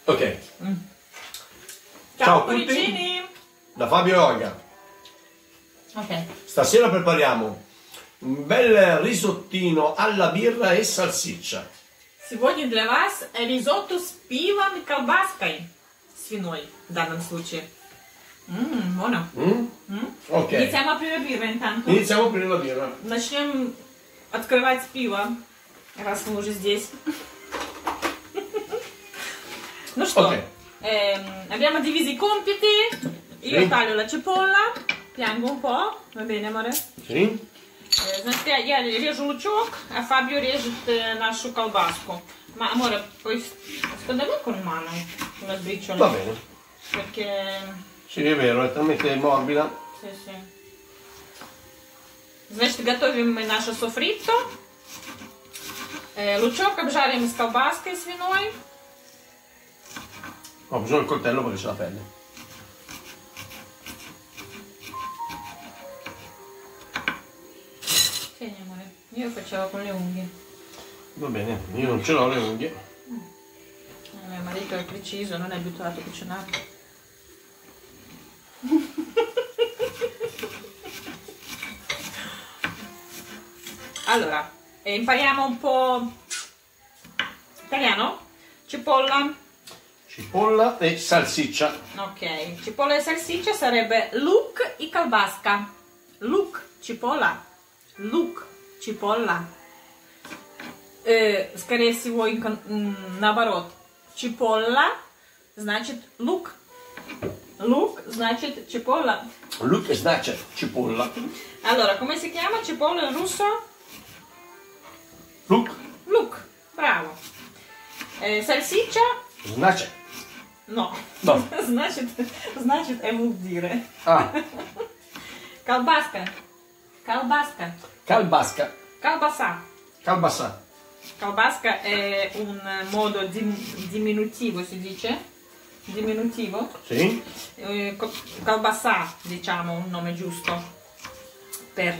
Ok. Ciao a tutti. cuoricini. Da Fabio e Olga. Ok. Stasera prepariamo un bel risottino alla birra и salsiccia. Сегодня для вас ризотто с пивом и колбаской свиной в данном случае. Buono. Ok. Iniziamo a aprire birra intanto. Iniziamo a aprire la birra. Начнем открывать пиво, раз мы уже здесь. Ну что, Ok. Abbiamo diviso i compiti. Io taglio la cipolla, piango un po', va bene amore? Sì. Значит, я режу лучок, а Фабио режет нашу колбаску. Ma amore, poi sfondiamo con mano una sbriciola. Va bene. Perché... Sì, è vero, è talmente morbida. Sì, sì. Значит, готовим мы наше софритто. Лучок обжарим с колбаской свиной. Ho bisogno del coltello perché c'è la pelle. Tieni amore, io facevo con le unghie. Va bene, io non ce l'ho le unghie. Mio marito è preciso, non è abituato a cucinare. Allora, impariamo un po' italiano? Cipolla. Cipolla e salsiccia. Ok, cipolla e salsiccia sarebbe luk и колбаска. Luk, cipolla. Luk, cipolla. Скорее всего, наоборот. Cipolla значит лук. Лук значит cipolla. Luk значит cipolla. Allora, come si chiama cipolla in russo? Luk Luk, bravo. Salsiccia? значит. No. No. Значит, vuol dire. Ah, Колбаска. Колбаска. calbasca. Колбаса. Calbasa. Колбаска è un modo diminutivo, si dice? Diminutivo? Sì. Колбаса, diciamo, un nome giusto per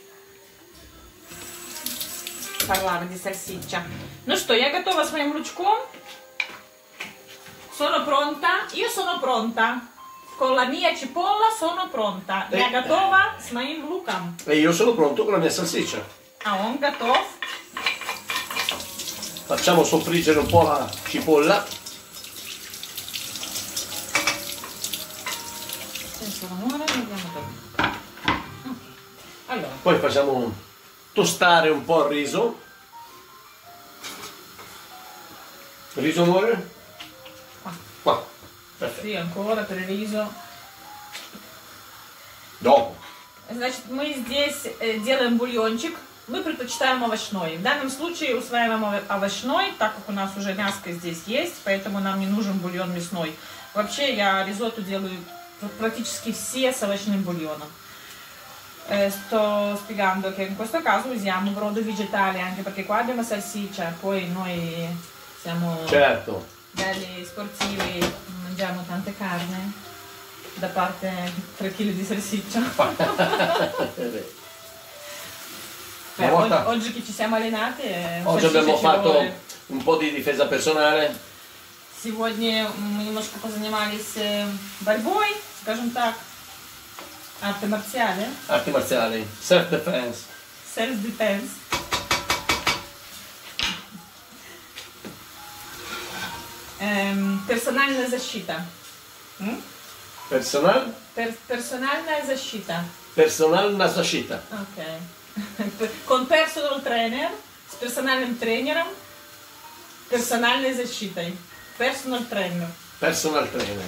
parlare di salsiccia. Ну что, я готова своим лучком. Sono pronta? Io sono pronta. Con la mia cipolla sono pronta. Я готова с моим луком. E io sono pronto con la mia salsiccia. А он готов. Facciamo soffriggere un po' la cipolla. Senza l'amore, vediamo dove. Allora, Poi facciamo tostare un po' il riso. Riso amore? Qua. Perfetto. sì, ancora per il riso. Dopo. Значит, мы здесь делаем бульончик. Мы предпочитаем овощной. В данном случае усваиваем овощной, так как у нас уже мяско здесь есть, поэтому нам не нужен бульон мясной. Вообще я ризотто делаю pratici все с овощным бульоном. Sto spiegando che in questo caso usiamo brodo vegetale anche perché qua abbiamo salsiccia, poi noi siamo Certo. belli sportivi, mangiamo tante carne, da parte 3 kg di salsiccia. Oggi che ci siamo allenati, Oggi abbiamo fatto un po' di difesa personale. Сегодня мы немножко позанимались борьбой, скажем так, арты марциали. Arti marziali. Self-defense. Self-defense. Персональная защита. Personal? Персональная защита. Personalna защита. Ok. Con personal trainer, с персональным тренером, персональной защитой. Personal trainer. Personal trainer.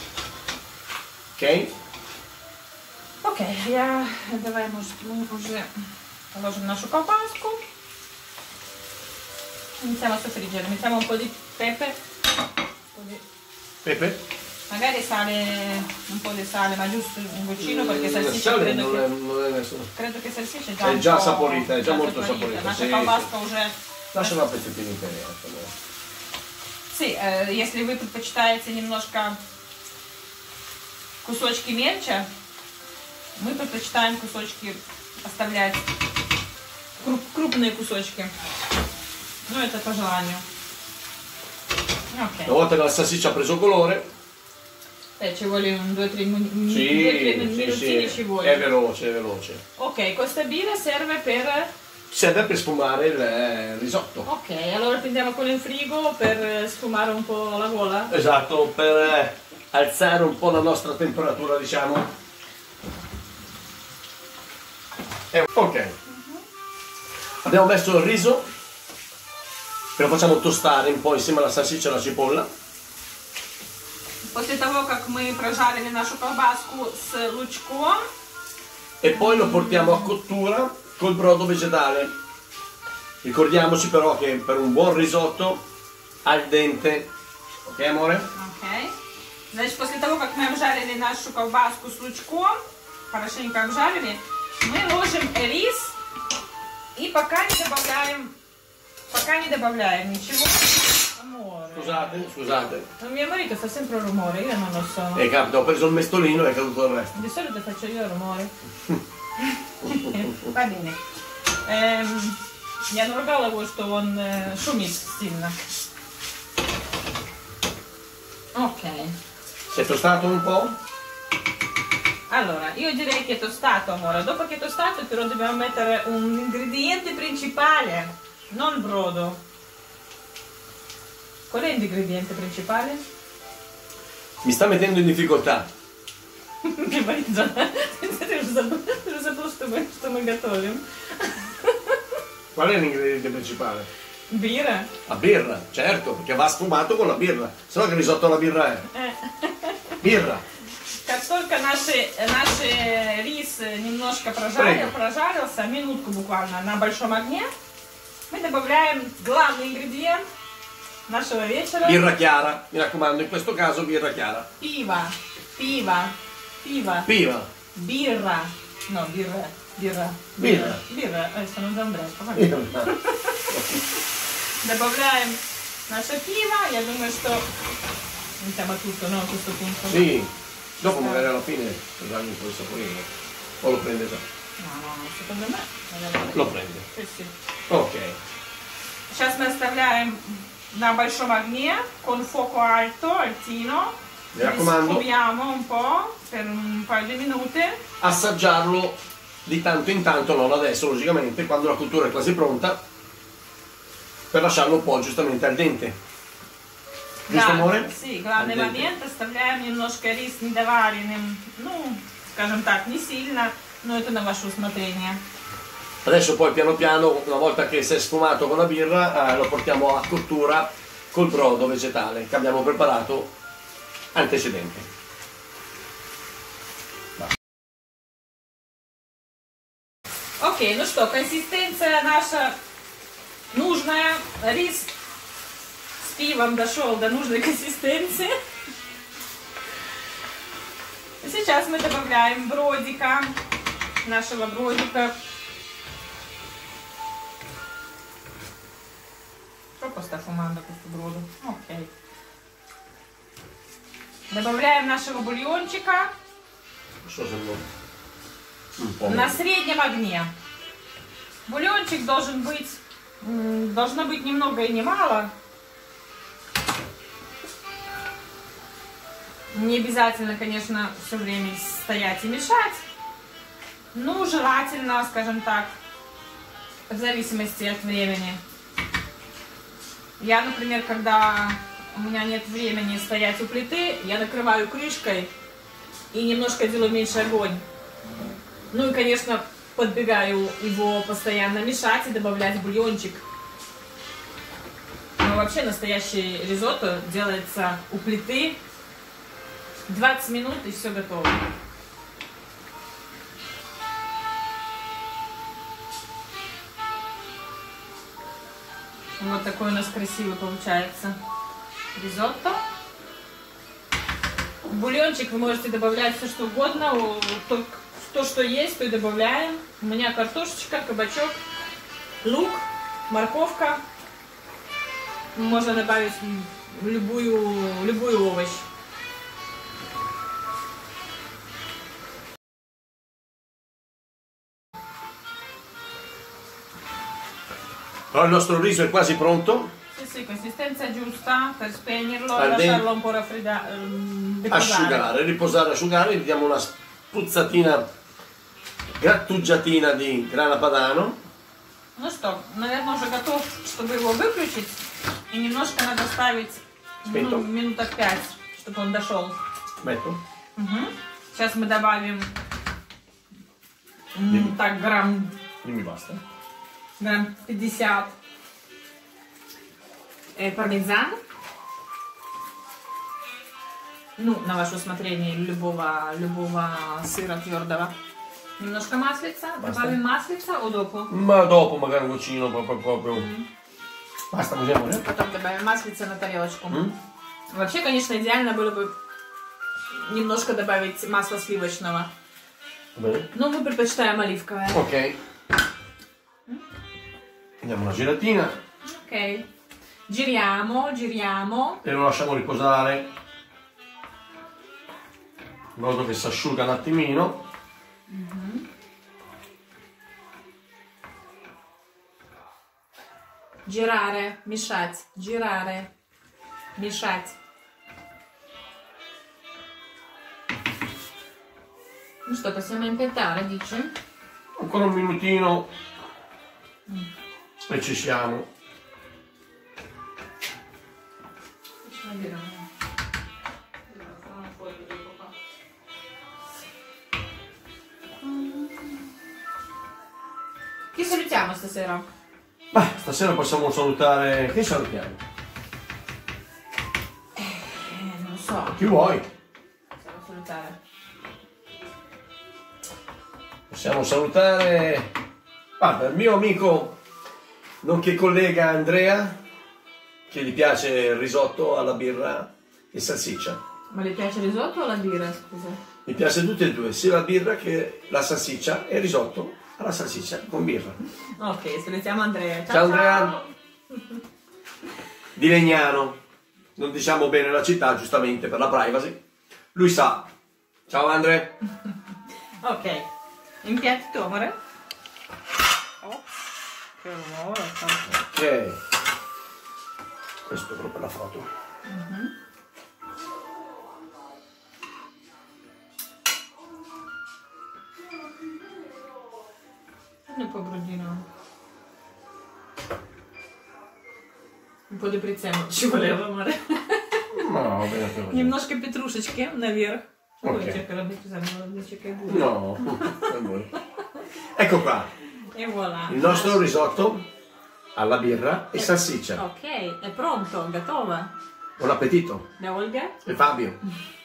Ok? Ok, давай, может, мы уже положим нашу колбаску. Iniziamo a soffriggere, mettiamo un po' di pepe. Pepe? Magari sale, un po' di sale, ma giusto un goccino perché Il salsiccia sale credo che... non è nessuno. Credo che salsiccia È già saporita, è già molto saporita. Наша Sì, колбаска уже... Lasciala un pezzettino intero. Sì, если вы предпочитаете немножко кусочки мельче, мы предпочитаем кусочки оставлять, крупные кусочки. Ну, это по желанию. Ok. Una volta che la salsiccia ha preso colore, Ci vuole un 2-3 sì, minutini, ci vuole. è veloce, è veloce. Ok, questa birra serve per... Serve per sfumare il risotto. Ok, allora prendiamo quello in frigo per sfumare un po' la gola. Esatto, per alzare un po' la nostra temperatura, diciamo. Ok. Abbiamo messo il riso, che lo facciamo tostare un po' insieme alla salsiccia e alla cipolla. После того, как мы прожарили нашу колбаску с лучком, E poi lo portiamo a cottura col brodo vegetale. Ricordiamoci però che per un buon risotto al dente, ok amore? окей. Значит, после того, как мы обжарили нашу колбаску с лучком, хорошенько обжарили, мы ложим рис и пока не добавляем ничего. Amore. Scusate. Mio marito fa sempre un rumore, io non lo so. Capito, ho preso il mestolino e è caduto il resto. Di solito faccio io il rumore. Va bene. Я наругала его, что он шумит сильно. Ok. Si è tostato un po'? Allora, io direi che è tostato, amore. Dopo che è tostato però dobbiamo mettere un ingrediente principale, non il brodo. Qual è l'ingrediente principale? Mi sta mettendo in difficoltà. Мой марito, ты уже забыл, что мы готовим. Qual è l'ingrediente principale? Birra. La birra, certo, perché va sfumato con la birra. Se no che risotto alla birra è? Birra. Как только наш рис немножко прожарился, минутку буквально на большом огне, мы добавляем главный ингредиент нашего вечера. Birra chiara, mi raccomando, in questo caso birra chiara. Пиво. Piva. Birra. No, birra. Adesso non Andresco. Добавляем наше пиво. Я думаю, что mettiamo tutto, no, a questo punto. Sì, dopo magari alla fine dargli un po' di saporino. O lo prende già? No, secondo me. Lo prende. Sì. Ok. Сейчас мы оставляем на большом огне con fuoco alto, altino. Mi raccomando. Sfumiamo un po' per un paio di minuti. Assaggiarlo di tanto in tanto, non adesso logicamente, quando la cottura è quasi pronta, per lasciarlo un po' giustamente al dente. Giusto amore? Sì, главный момент, оставляем немножко рис недоваренным, ну, скажем так, не сильно, но это на ваше усмотрение. Adesso poi piano piano, una volta che si è sfumato con la birra, lo portiamo a cottura col brodo vegetale che abbiamo preparato antecedente. Окей, ну что, консистенция наша нужная, рис с пивом дошел до нужной консистенции. Сейчас мы добавляем бродика, нашего бродика. Troppo sta fumando questo brodo. Ok. Добавляем нашего бульончика на среднем огне. Бульончик должно быть ни много и ни мало. Не обязательно, конечно, все время стоять и мешать. Ну, желательно, скажем так, в зависимости от времени. Я, например, когда у меня нет времени стоять у плиты, я накрываю крышкой и немножко делаю меньше огонь. Ну и, конечно, подбегаю его постоянно мешать и добавлять бульончик. Но вообще настоящий ризотто делается у плиты 20 минут и все готово. Вот такой у нас красивый получается ризотто. В бульончик вы можете добавлять все что угодно, только то, что есть, то и добавляем. У меня картошечка, кабачок, лук, морковка. Можно добавить любой овощ. Allora il nostro riso è quasi pronto. Sì, sì, consistenza giusta per spegnerlo Al e dente. lasciarlo un po' riposare. Riposare, asciugare, gli diamo una spruzzatina, grattugiatina di grana padano. Ну что, наверное, уже готов, чтобы его выключить. И немножко надо ставить минуток 5, чтобы он дошел. Metto? Сейчас мы добавим так грамм Dimmi basta. 50 пармезан. Ну, на ваше усмотрение любого сыра твердого. Немножко маслица. Добавим маслица o dopo? Ma dopo magari un goccino proprio. Basta, così amore? Потом добавим маслица на тарелочку. Вообще, конечно, идеально было бы немножко добавить масла сливочного. Bene. Но мы предпочитаем оливковое. Ok. Diamo una giratina Ok. Giriamo, giriamo. e lo lasciamo riposare in modo che si asciuga un attimino. Girare, мешать, girare, мешать. Ну что, possiamo impiantare, dici? Ancora un minutino e ci siamo. Chi salutiamo stasera? Beh, stasera possiamo salutare. Che salutiamo? Non so. Chi vuoi? Possiamo salutare. Possiamo salutare. Guarda, il mio amico, nonché collega Andrea, che gli piace il risotto alla birra e salsiccia. Ma le piace il risotto o la birra, scusa? Mi piace tutte e due, sia la birra che la salsiccia e il risotto alla salsiccia con birra. Ok, salutiamo Andrea. Ciao Andrea. Di Legnano, non diciamo bene la città giustamente per la privacy. Lui sa. Ciao Andrea. Ok, impianti tu, amore? Oh, che rumore. Ok. Questo è proprio per la foto. Un po' brudino. Un po' di prezzemolo ci voleva, amore. No, bene così. Немножко петрушечки наверх. Ok. Ой, cerca la No, ecco qua, E voilà. il nostro risotto alla birra e salsiccia. Ok, è pronto, готово. Buon appetito. Da Olga? E Fabio.